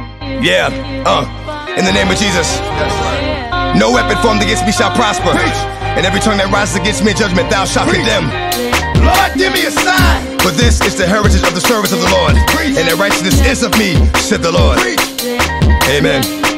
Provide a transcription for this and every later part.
Yeah, in the name of Jesus. No weapon formed against me shall prosper. And every tongue that rises against me in judgment thou shalt condemn. Lord, give me a sign. For this is the heritage of the service of the Lord, and the righteousness is of me, said the Lord. Amen.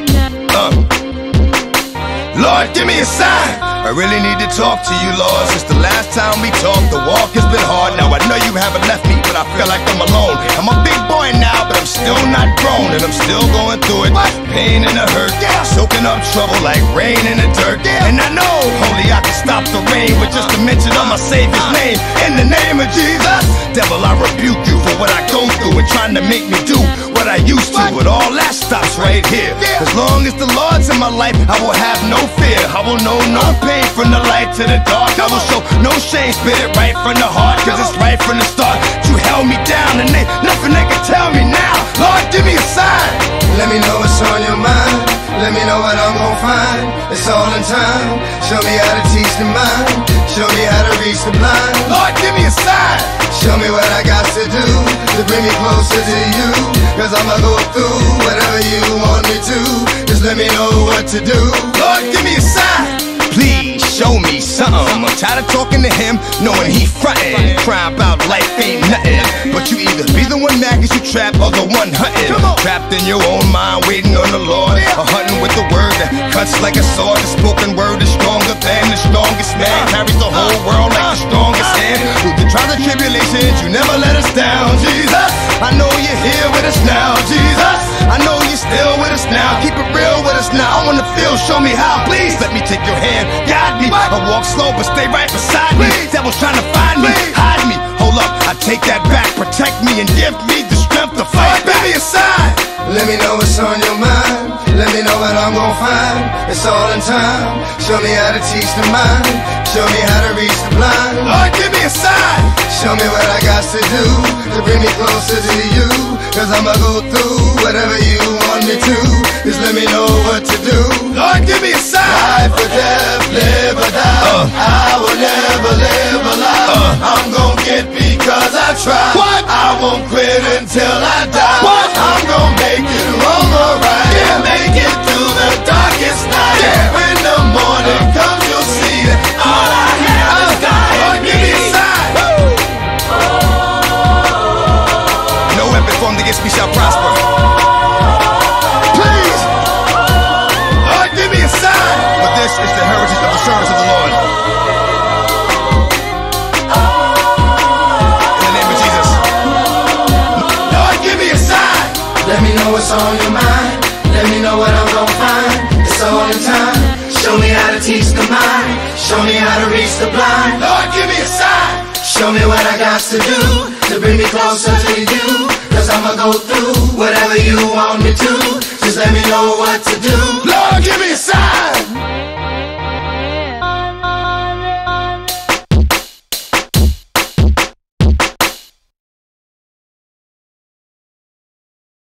Lord, give me a sign. I really need to talk to you, Lord. Since the last time we talked, the walk has been hard. Now I know you haven't left me, but I feel like I'm alone. I'm a big boy now, but I'm still not grown, and I'm still going through it. Pain and the hurt, soaking up trouble like rain in the dirt. And I know only I can stop the rain with just a mention of my Savior's name. In the name of Jesus, devil, I rebuke you for what I go through and trying to make me do what I used to. But all that stops right here. As long as the Lord's in my life, I will have no fear. I will know no pain from the light to the dark. I will show no shame, spit it right from the heart, cause it's right from the start. You held me down and ain't nothing they can tell me now. Lord, give me a sign. Let me know what's on your mind. Let me know what I'm gon' find. It's all in time. Show me how to teach the mind. Show me how to reach the blind. Lord, give me a sign. Show me what I got to do to bring me closer to you. Cause I'ma go through whatever you want me to. Just let me know what to do. Lord, give me a sign. Please show me something. I'm tired of talking to him, knowing he frontin', crying about life ain't nothing. But you either be the one mad cause you trapped or the one hunting. Trapped in your own mind, waiting on the Lord, or hunting with the word that cuts like a sword. The spoken word is stronger than the strongest man. Carries the whole world like the strongest hand. Through the trials and tribulations, you never let us down, Jesus. I know you're here with us now, Jesus. I know you're still with us now. Keep it real with us now. I wanna feel, show me how. Please let me take your hand, guide me. I walk slow but stay right beside me. Devil's trying to find me, hide me. Hold up, I take that back. Protect me and give me the strength to fight back. Give me a sign. Let me know what's on your mind. Let me know what I'm gon' find. It's all in time. Show me how to teach the mind. Show me how to reach the blind. Lord, give me a sign. Show me what I got to do to bring me closer to you. Cause I'ma go through whatever you want me to. Just let me know what to do. Lord, give me a sign. Life or death, live or die. I will never live a lie. I'm gon' get because I try. What? I won't quit until I die. What? I'm gon' make it wrong or right. Yeah. Make it through the darkest night. Yeah. When the morning comes, you'll see that all I have is God. Lord, give me a sign. No weapon formed against me shall prosper. Please, Lord, give me a sign. For this is the heritage of the service of the Lord. In the name of Jesus. Lord, give me a sign. Let me know what's on your mind. Let me know what I'm gon' find. It's all in time. Show me how to teach the mind. Show me how to reach the blind. Lord, give me a sign. Show me what I got to do to bring me closer to you. Cause I'ma go through whatever you want me to. Just let me know what to do.